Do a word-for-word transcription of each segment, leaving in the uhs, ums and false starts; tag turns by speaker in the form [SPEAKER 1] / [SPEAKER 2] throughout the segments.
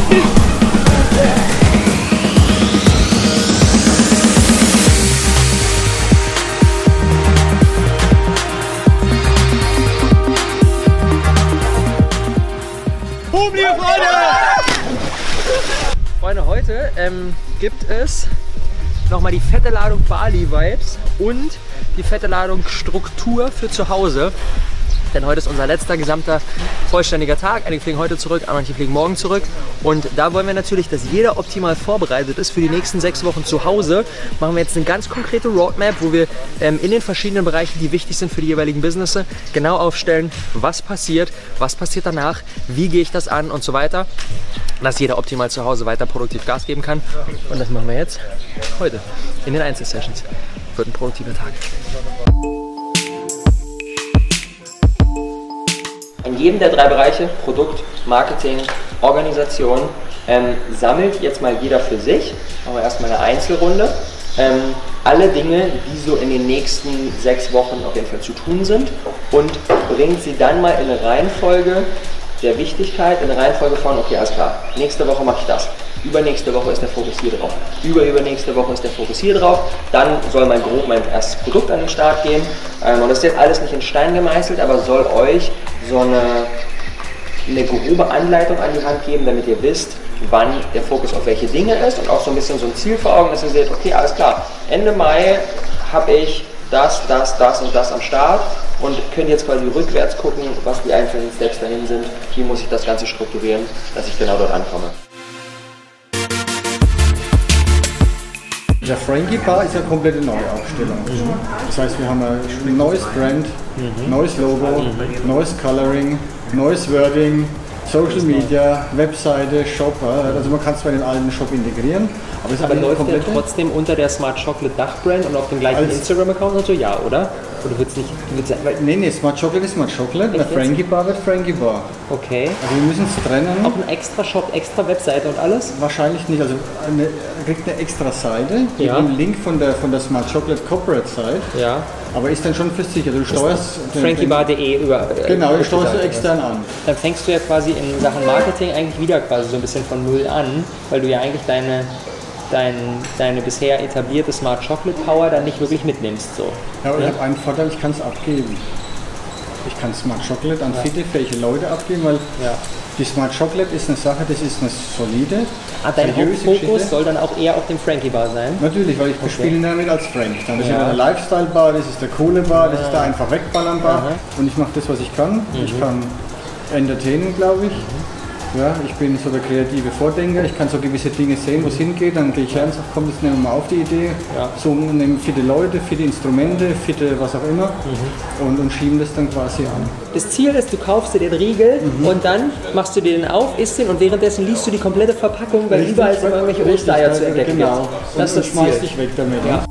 [SPEAKER 1] Freunde, heute ähm, gibt es nochmal die fette Ladung Bali-Vibes und die fette Ladung Struktur für zu Hause. Denn heute ist unser letzter gesamter vollständiger Tag. Einige fliegen heute zurück, manche fliegen morgen zurück. Und da wollen wir natürlich, dass jeder optimal vorbereitet ist für die nächsten sechs Wochen zu Hause. Machen wir jetzt eine ganz konkrete Roadmap, wo wir ähm, in den verschiedenen Bereichen, die wichtig sind für die jeweiligen Businesses, genau aufstellen, was passiert, was passiert danach, wie gehe ich das an und so weiter. Dass jeder optimal zu Hause weiter produktiv Gas geben kann. Und das machen wir jetzt heute in den Einzelsessions. Wird ein produktiver Tag. In jedem der drei Bereiche, Produkt, Marketing, Organisation, ähm, sammelt jetzt mal jeder für sich, machen wir erstmal eine Einzelrunde, ähm, alle Dinge, die so in den nächsten sechs Wochen auf jeden Fall zu tun sind und bringt sie dann mal in eine Reihenfolge der Wichtigkeit, in eine Reihenfolge von, okay, alles klar, nächste Woche mache ich das. Übernächste Woche ist der Fokus hier drauf. Über übernächste Woche ist der Fokus hier drauf. Dann soll mal grob mein erstes Produkt an den Start gehen. Ähm, und das ist jetzt alles nicht in Stein gemeißelt, aber soll euch so eine, eine grobe Anleitung an die Hand geben, damit ihr wisst, wann der Fokus auf welche Dinge ist und auch so ein bisschen so ein Ziel vor Augen, dass ihr seht, okay, alles klar, Ende Mai habe ich das, das, das und das am Start und könnt jetzt quasi rückwärts gucken, was die einzelnen Steps dahin sind, wie muss ich das Ganze strukturieren, dass ich genau dort ankomme.
[SPEAKER 2] Der Frankie Bar ist eine komplette Neuaufstellung. Mhm. Das heißt, wir haben ein neues Brand, mhm. neues Logo, mhm. neues Coloring, neues Wording, Social Media, Webseite, Shop. Also man kann es bei den alten Shop integrieren. Aber, es
[SPEAKER 1] aber läuft der trotzdem unter der Smart Chocolate Dachbrand und auf dem gleichen Instagram-Account und so? Ja, oder? Oder wird es nicht? Wird's,
[SPEAKER 2] nee, nee, Smart Chocolate ist Smart Chocolate, der Frankie Bar wird Frankie Bar.
[SPEAKER 1] Okay.
[SPEAKER 2] Also wir müssen es trennen.
[SPEAKER 1] Auch ein extra Shop, extra Webseite und alles?
[SPEAKER 2] Wahrscheinlich nicht. Also eine, er kriegt eine extra Seite mit ja. dem Link von der, von der Smart Chocolate Corporate Seite. Ja. Aber ist dann schon für sich. Also du steuerst
[SPEAKER 1] frankie bar punkt de über.
[SPEAKER 2] Äh, genau, du steuerst du extern an.
[SPEAKER 1] Dann fängst du ja quasi in Sachen Marketing eigentlich wieder quasi so ein bisschen von Null an, weil du ja eigentlich deine Dein, deine bisher etablierte Smart Chocolate Power dann nicht wirklich mitnimmst. So.
[SPEAKER 2] Ja, aber ja? ich habe einen Vorteil, ich kann es abgeben. Ich kann Smart Chocolate an ja. fitte, fähige Leute abgeben, weil ja. die Smart Chocolate ist eine Sache, das ist eine solide,
[SPEAKER 1] ah, dein Hauptfokus soll dann auch eher auf dem Frankie Bar sein?
[SPEAKER 2] Natürlich, weil ich okay. bespiele damit als Frank. Dann ist ja der Lifestyle Bar, das ist der coole Bar, das ja. ist der einfach wegballern Bar. Aha. Und ich mache das, was ich kann. Mhm. Ich kann entertainen, glaube ich. Mhm. Ja, ich bin so der kreative Vordenker, ich kann so gewisse Dinge sehen, wo es hingeht, dann gehe ich her und sage, komm, jetzt nehmen wir mal auf die Idee, ja. so nehmen fitte Leute, fitte Instrumente, fitte was auch immer mhm. und, und schieben das dann quasi an.
[SPEAKER 1] Das Ziel ist, du kaufst dir den Riegel mhm. und dann machst du dir den auf, isst den und währenddessen liest du die komplette Verpackung, weil richtig, überall sind irgendwelche Ostereier zu entdecken.
[SPEAKER 2] Genau, das und, ist und schmeißt dich weg damit. Ja.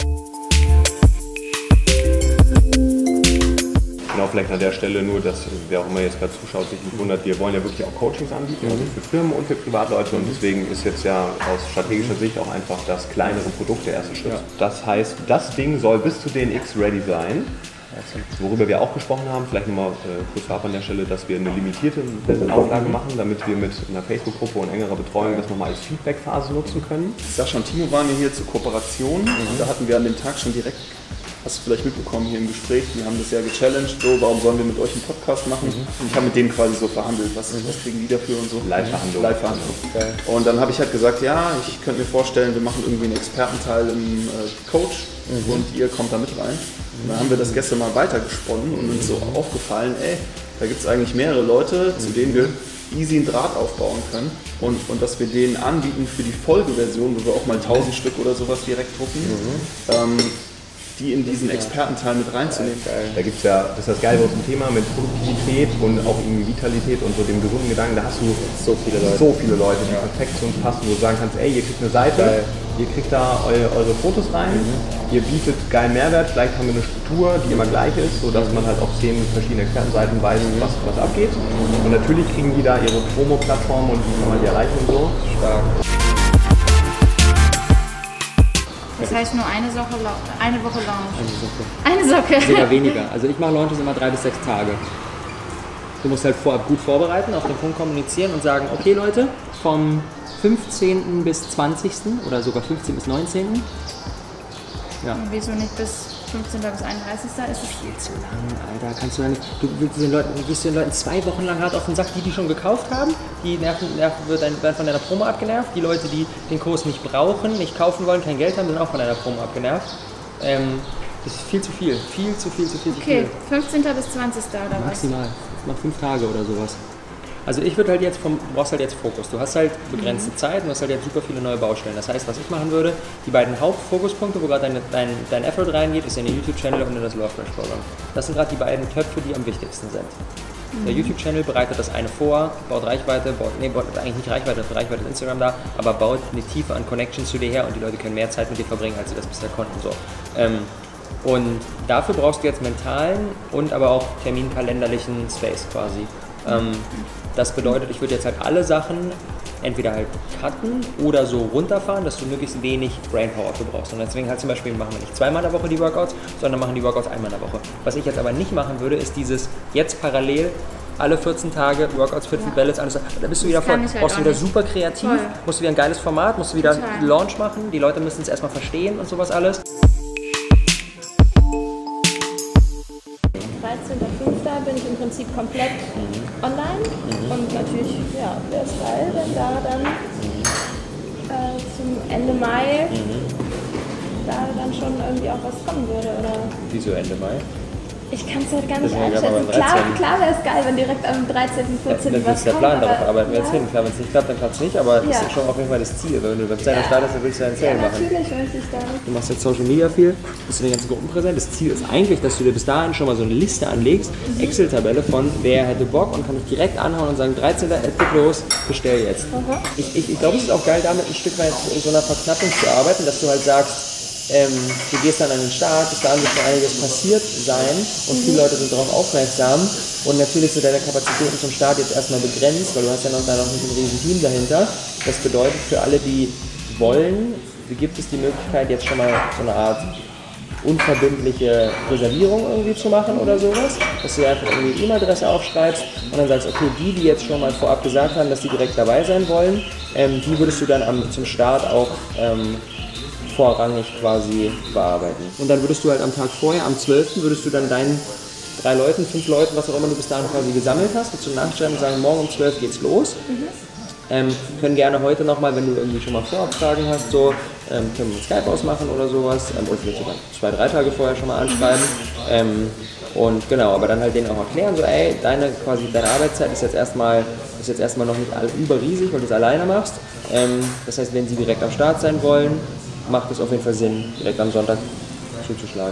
[SPEAKER 3] Genau, vielleicht an der Stelle nur, dass wer auch immer jetzt gerade zuschaut, sich nicht wundert, wir wollen ja wirklich auch Coachings anbieten, also für Firmen und für Privatleute und deswegen ist jetzt ja aus strategischer Sicht auch einfach das kleinere Produkt der erste Schritt. Ja. Das heißt, das Ding soll bis zu D N X ready sein. Worüber wir auch gesprochen haben, vielleicht nochmal äh, kurz vorab an der Stelle, dass wir eine limitierte Auflage machen, damit wir mit einer Facebook-Gruppe und engerer Betreuung das nochmal als Feedback-Phase nutzen können.
[SPEAKER 4] Sascha und Timo waren ja hier zur Kooperation. Mhm. Da hatten wir an dem Tag schon direkt, hast du vielleicht mitbekommen hier im Gespräch, die haben das ja gechallenged, so, warum sollen wir mit euch einen Podcast machen? Mhm. Und ich habe mit denen quasi so verhandelt, was, mhm. was kriegen die dafür und so.
[SPEAKER 3] Live-Verhandlung.
[SPEAKER 4] Live-Verhandlung. Okay. Und dann habe ich halt gesagt, ja, ich könnte mir vorstellen, wir machen irgendwie einen Expertenteil im äh, Coach mhm. und ihr kommt da mit rein. Und dann haben wir das gestern mal weitergesponnen und uns so aufgefallen, ey, da gibt es eigentlich mehrere Leute, zu denen wir easy einen Draht aufbauen können und, und dass wir denen anbieten für die Folgeversion, wo wir auch mal tausend Stück oder sowas direkt drucken, mhm. ähm, die in diesen Expertenteil mit reinzunehmen.
[SPEAKER 3] Da gibt es ja, das ist das Geile aus dem Thema mit Produktivität und auch irgendwie Vitalität und so dem gesunden Gedanken, da hast du so viele Leute, so viele Leute die ja. perfekt zu uns passen, wo du sagen kannst, ey, ihr kriegt eine Seite, geil. Ihr kriegt da eure, eure Fotos rein, mhm. ihr bietet geilen Mehrwert, vielleicht haben wir eine Struktur, die immer gleich ist, sodass man halt auf zehn verschiedene Expertenseiten weiß, mhm. was, was abgeht. Und natürlich kriegen die da ihre Promo-Plattform und wie kann man die erreichen und so. Stark.
[SPEAKER 5] Das heißt nur eine, Soche, eine Woche Launch.
[SPEAKER 1] Eine Socke.
[SPEAKER 5] Eine Socke.
[SPEAKER 1] Sogar weniger. Also ich mache Launches immer drei bis sechs Tage. Du musst halt vorab gut vorbereiten, auf den Punkt kommunizieren und sagen, okay Leute, vom fünfzehnten bis zwanzigsten oder sogar fünfzehnten bis neunzehnten Ja.
[SPEAKER 5] Und wieso nicht bis fünfzehnten bis einunddreißigsten ist es
[SPEAKER 1] Viel zu lang, Alter. Kannst du ja nicht. Du, willst den Leuten, du gehst den Leuten zwei Wochen lang hart auf den Sack, die die schon gekauft haben. Die nerven, nerven, werden von deiner Promo abgenervt. Die Leute, die den Kurs nicht brauchen, nicht kaufen wollen, kein Geld haben, sind auch von deiner Promo abgenervt. Ähm, das ist viel zu viel. Viel zu viel, zu viel, zu
[SPEAKER 5] okay,
[SPEAKER 1] viel.
[SPEAKER 5] fünfzehnten bis zwanzigsten oder was?
[SPEAKER 1] Maximal. Mal fünf Tage oder sowas. Also ich würde halt jetzt vom, du brauchst halt jetzt Fokus. Du hast halt begrenzte mhm. Zeit und du hast halt jetzt super viele neue Baustellen. Das heißt, was ich machen würde, die beiden Hauptfokuspunkte, wo gerade dein, dein, dein Effort reingeht, ist in den YouTube-Channel und in das Love-Fresh-Programm. Das sind gerade die beiden Töpfe, die am wichtigsten sind. Mhm. Der YouTube-Channel bereitet das eine vor, baut Reichweite, baut, nee, baut eigentlich nicht Reichweite, für Reichweite ist Instagram da, aber baut eine Tiefe an Connections zu dir her und die Leute können mehr Zeit mit dir verbringen, als sie das bisher konnten. So. Ähm, und dafür brauchst du jetzt mentalen und aber auch terminkalenderlichen Space quasi. Ähm, das bedeutet, ich würde jetzt halt alle Sachen entweder halt cutten oder so runterfahren, dass du möglichst wenig Brainpower für brauchst. Und deswegen halt zum Beispiel machen wir nicht zweimal in der Woche die Workouts, sondern machen die Workouts einmal in der Woche. Was ich jetzt aber nicht machen würde, ist dieses jetzt parallel alle vierzehn Tage Workouts, Fit Food Balance, alles. Da bist du wieder voll, halt brauchst du wieder super kreativ, voll. Musst du wieder ein geiles Format, musst du wieder einen Launch machen, die Leute müssen es erstmal verstehen und sowas alles.
[SPEAKER 6] dreizehnten fünften bin ich im Prinzip komplett mhm. online mhm. und natürlich ja, wäre es geil, wenn da dann mhm. äh, zum Ende Mai mhm. da dann schon irgendwie auch was kommen würde, oder?
[SPEAKER 1] Wieso Ende Mai?
[SPEAKER 6] Ich kann es halt gar nicht einschätzen. Klar, klar wäre es geil, wenn direkt am dreizehnten, vierzehnten
[SPEAKER 1] ja,
[SPEAKER 6] was kommt.
[SPEAKER 1] Das ist der Plan, darauf arbeiten wir jetzt hin. Klar, wenn es nicht klappt, dann klappt es nicht, aber das ja. ist schon auf jeden Fall das Ziel. Wenn du Webseite ja. startest, dann willst du ja ein Sale
[SPEAKER 6] ja,
[SPEAKER 1] machen.
[SPEAKER 6] natürlich möchte ich da.
[SPEAKER 1] Du machst jetzt Social Media viel, bist in den ganzen Gruppen präsent. Das Ziel ist eigentlich, dass du dir bis dahin schon mal so eine Liste anlegst, mhm. Excel-Tabelle von wer hätte Bock und kann ich direkt anhauen und sagen, dreizehnten es geht los, bestell jetzt. Mhm. Ich, ich, ich glaube, es ist auch geil, damit ein Stück weit in so einer Verknappung zu arbeiten, dass du halt sagst, Ähm, du gehst dann an den Start, bis dahin wird schon einiges passiert sein und viele Leute sind darauf aufmerksam und natürlich sind deine Kapazitäten zum Start jetzt erstmal begrenzt, weil du hast ja noch, da noch nicht ein riesen Team dahinter. Das bedeutet für alle, die wollen, gibt es die Möglichkeit jetzt schon mal so eine Art unverbindliche Reservierung irgendwie zu machen oder sowas, dass du einfach irgendwie eine E-Mail-Adresse aufschreibst und dann sagst, okay, die, die jetzt schon mal vorab gesagt haben, dass die direkt dabei sein wollen, ähm, die würdest du dann am, zum Start auch ähm, vorrangig quasi bearbeiten. Und dann würdest du halt am Tag vorher, am zwölften würdest du dann deinen drei Leuten, fünf Leuten, was auch immer du bis dahin quasi gesammelt hast, würdest du nachschreiben und sagen, morgen um zwölf geht's los. Mhm. Ähm, können gerne heute nochmal, wenn du irgendwie schon mal Vorabfragen hast, so, ähm, können wir mit Skype ausmachen oder sowas, ähm, oder vielleicht sogar zwei, drei Tage vorher schon mal anschreiben. Ähm, und genau, aber dann halt denen auch erklären, so ey, deine, quasi, deine Arbeitszeit ist jetzt erstmal ist jetzt erstmal noch nicht überriesig, weil du es alleine machst. Ähm, das heißt, wenn sie direkt am Start sein wollen, macht es auf jeden Fall Sinn, direkt am Sonntag zuzuschlagen.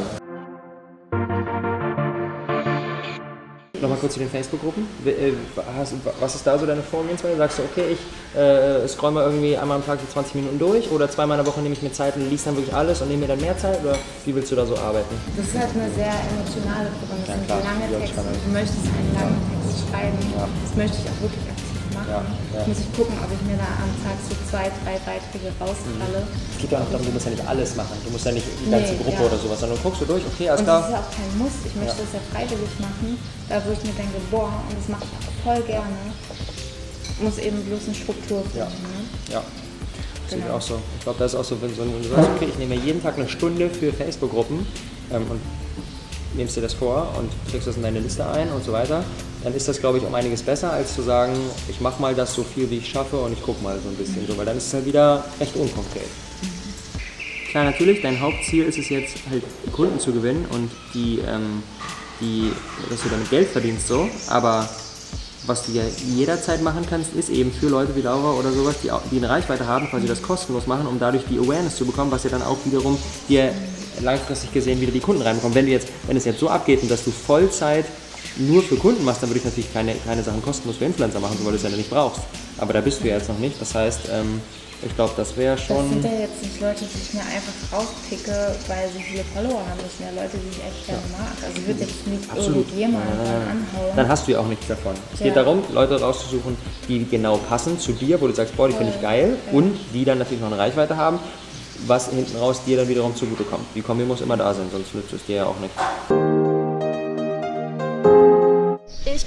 [SPEAKER 1] Nochmal kurz zu den Facebook-Gruppen. Was ist da so deine Vorgehensweise? Sagst du, okay, ich äh, scroll mal irgendwie einmal am Tag die zwanzig Minuten durch oder zweimal in der Woche nehme ich mir Zeit und liest dann wirklich alles und nehme mir dann mehr Zeit oder wie willst du da so arbeiten?
[SPEAKER 5] Das ist halt eine sehr emotionale Gruppe. Das ja, sind klar, lange Texte. Du möchtest einen langen Text schreiben. Ja. Das möchte ich auch wirklich aktiv machen. Ja, ja. Muss ich gucken, ob ich mir da am Tag so zwei, drei Beiträge rausfalle.
[SPEAKER 1] Mhm. Es geht ja auch darum, du musst ja nicht alles machen. Du musst ja nicht die ganze nee, Gruppe ja. oder sowas, sondern guckst du durch, okay, alles klar.
[SPEAKER 5] Und das ist ja auch kein Muss. Ich möchte ja. das ja freiwillig machen. Da wo ich mir denke, boah, und das mache ich auch voll gerne. Muss eben bloß eine Struktur finden. Ja, ne?
[SPEAKER 1] ja. Das genau. Sehe ich auch so. Ich glaube, das ist auch so, wenn, so, wenn du sagst, okay, ich nehme jeden Tag eine Stunde für Facebook-Gruppen ähm, und nimmst dir das vor und trägst das in deine Liste ein und so weiter, dann ist das, glaube ich, um einiges besser, als zu sagen, ich mache mal das so viel, wie ich schaffe und ich gucke mal so ein bisschen so, weil dann ist es halt wieder recht unkonkret. Klar, natürlich, dein Hauptziel ist es jetzt halt, Kunden zu gewinnen und die, ähm, die, dass du damit Geld verdienst so, aber was du ja jederzeit machen kannst, ist eben für Leute wie Laura oder sowas, die, die eine Reichweite haben, quasi das kostenlos machen, um dadurch die Awareness zu bekommen, was ja dann auch wiederum dir langfristig gesehen wieder die Kunden reinbekommen. Wenn du jetzt, wenn es jetzt so abgeht und dass du Vollzeit nur für Kunden machst, dann würde ich natürlich keine, keine Sachen kostenlos für Influencer machen, weil du es ja nicht brauchst. Aber da bist du ja jetzt noch nicht. Das heißt, ähm, ich glaube, das wäre schon...
[SPEAKER 5] Das sind ja jetzt nicht Leute, die ich mir einfach rauspicke, weil sie viele Follower haben. Das sind ja Leute, die ich echt gerne ja. mag. Also ich würde jetzt nicht irgendjemanden anhauen.
[SPEAKER 1] Dann hast du ja auch nichts davon. Es ja. geht darum, Leute rauszusuchen, die genau passen zu dir, wo du sagst, boah, die finde ich geil. Ja. Und die dann natürlich noch eine Reichweite haben, was hinten raus dir dann wiederum zugutekommt. Die Kombi muss immer da sein, sonst nützt es dir ja auch nichts.
[SPEAKER 6] Ich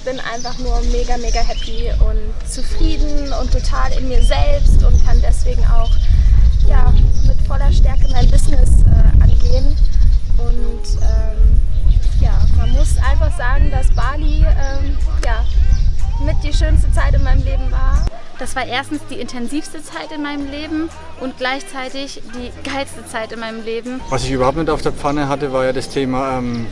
[SPEAKER 6] bin einfach nur mega, mega happy und zufrieden und total in mir selbst und kann deswegen auch ja, mit voller Stärke mein Business äh, angehen. Und ähm, ja, man muss einfach sagen, dass Bali ähm, ja, mit die schönste Zeit in meinem Leben war. Das war erstens die intensivste Zeit in meinem Leben und gleichzeitig die geilste Zeit in meinem Leben.
[SPEAKER 2] Was ich überhaupt nicht auf der Pfanne hatte, war ja das Thema ähm,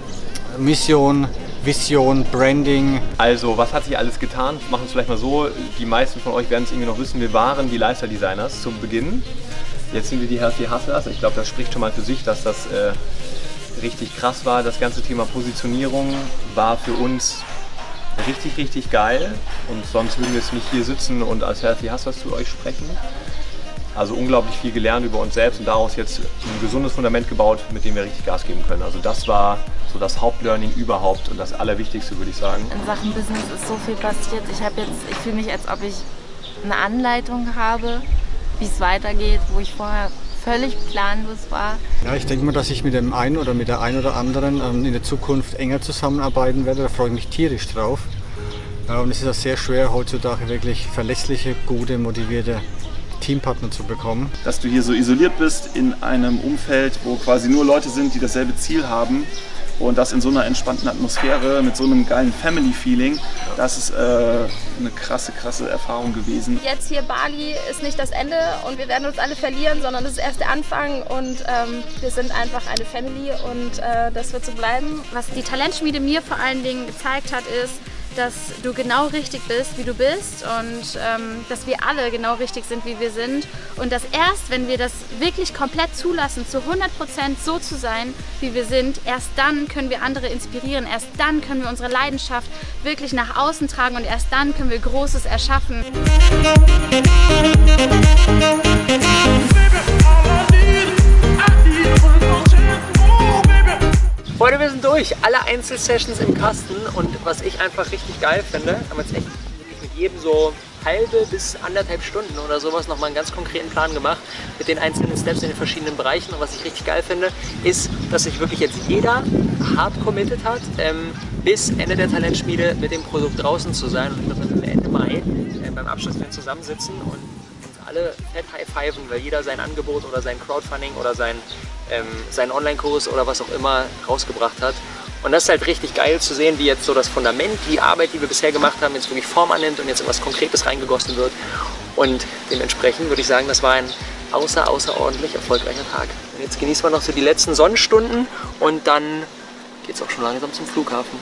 [SPEAKER 2] Mission, Vision, Branding.
[SPEAKER 3] Also, was hat sich alles getan? Machen es vielleicht mal so, die meisten von euch werden es irgendwie noch wissen, wir waren die Lifestyle Designers zum Beginn. Jetzt sind wir die Healthy Hustlers. Ich glaube, das spricht schon mal für sich, dass das äh, richtig krass war. Das ganze Thema Positionierung war für uns richtig, richtig geil. Und sonst würden wir jetzt nicht hier sitzen und als Healthy Hustlers zu euch sprechen. Also unglaublich viel gelernt über uns selbst und daraus jetzt ein gesundes Fundament gebaut, mit dem wir richtig Gas geben können. Also das war so das Hauptlearning überhaupt und das Allerwichtigste, würde ich sagen.
[SPEAKER 5] In Sachen Business ist so viel passiert. Ich habe jetzt, ich fühle mich, als ob ich eine Anleitung habe, wie es weitergeht, wo ich vorher völlig planlos war.
[SPEAKER 2] Ja, ich denke mal, dass ich mit dem einen oder mit der einen oder anderen ähm, in der Zukunft enger zusammenarbeiten werde. Da freue ich mich tierisch drauf. Ja, und es ist auch sehr schwer, heutzutage wirklich verlässliche, gute, motivierte Teampartner zu bekommen.
[SPEAKER 4] Dass du hier so isoliert bist in einem Umfeld, wo quasi nur Leute sind, die dasselbe Ziel haben und das in so einer entspannten Atmosphäre, mit so einem geilen Family-Feeling, das ist äh, eine krasse, krasse Erfahrung gewesen.
[SPEAKER 6] Jetzt hier Bali ist nicht das Ende und wir werden uns alle verlieren, sondern das ist erst der Anfang und ähm, wir sind einfach eine Family und äh, das wird so bleiben.
[SPEAKER 5] Was die Talentschmiede mir vor allen Dingen gezeigt hat, ist, dass du genau richtig bist, wie du bist und ähm, dass wir alle genau richtig sind, wie wir sind und dass erst, wenn wir das wirklich komplett zulassen, zu hundert Prozent so zu sein, wie wir sind, erst dann können wir andere inspirieren, erst dann können wir unsere Leidenschaft wirklich nach außen tragen und erst dann können wir Großes erschaffen.
[SPEAKER 1] Freunde, wir sind durch. Alle Einzelsessions im Kasten und was ich einfach richtig geil finde, haben wir jetzt echt mit jedem so halbe bis anderthalb Stunden oder sowas nochmal einen ganz konkreten Plan gemacht mit den einzelnen Steps in den verschiedenen Bereichen. Und was ich richtig geil finde, ist, dass sich wirklich jetzt jeder hart committed hat, ähm, bis Ende der Talentschmiede mit dem Produkt draußen zu sein. Und dass wir Ende Mai äh, beim Abschlussfan zusammensitzen und uns alle fett high-fiven, weil jeder sein Angebot oder sein Crowdfunding oder sein Ähm, seinen Online-Kurs oder was auch immer rausgebracht hat. Und das ist halt richtig geil zu sehen, wie jetzt so das Fundament, die Arbeit, die wir bisher gemacht haben, jetzt wirklich Form annimmt und jetzt etwas Konkretes reingegossen wird. Und dementsprechend würde ich sagen, das war ein außer, außerordentlich erfolgreicher Tag. Und jetzt genießen wir noch so die letzten Sonnenstunden und dann geht es auch schon langsam zum Flughafen.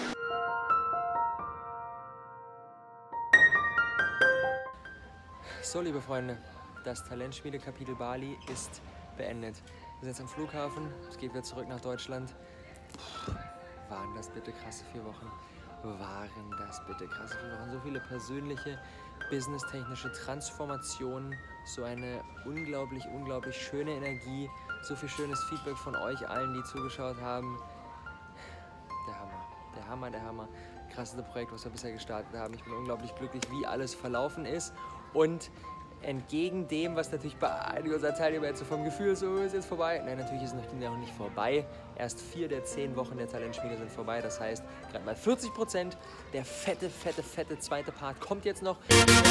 [SPEAKER 1] So, liebe Freunde, das Talentschmiede-Kapitel Bali ist beendet. Wir sind jetzt am Flughafen, es geht wieder zurück nach Deutschland. Puh, waren das bitte krasse vier Wochen? Waren das bitte krasse vier Wochen? So viele persönliche, businesstechnische Transformationen, so eine unglaublich, unglaublich schöne Energie, so viel schönes Feedback von euch allen, die zugeschaut haben. Der Hammer, der Hammer, der Hammer. Krasseste Projekt, was wir bisher gestartet haben. Ich bin unglaublich glücklich, wie alles verlaufen ist und entgegen dem, was natürlich bei einigen unserer Teilnehmer jetzt so vom Gefühl so ist jetzt vorbei. Nein, natürlich ist es noch nicht vorbei. Erst vier der zehn Wochen der Talentschmiede sind vorbei. Das heißt, gerade mal vierzig Prozent. Der fette, fette, fette zweite Part kommt jetzt noch.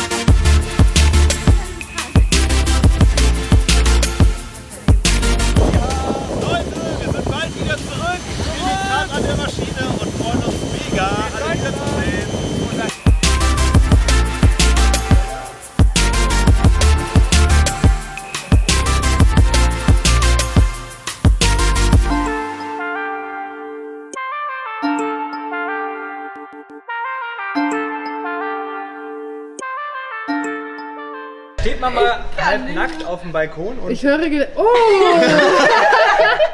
[SPEAKER 7] Leute, wir sind bald wieder zurück. Wir sind gerade an der Maschine und freuen uns mega, alle wiederzusehen.
[SPEAKER 2] Steht man mal halb nackt auf dem Balkon und
[SPEAKER 8] ich höre, oh!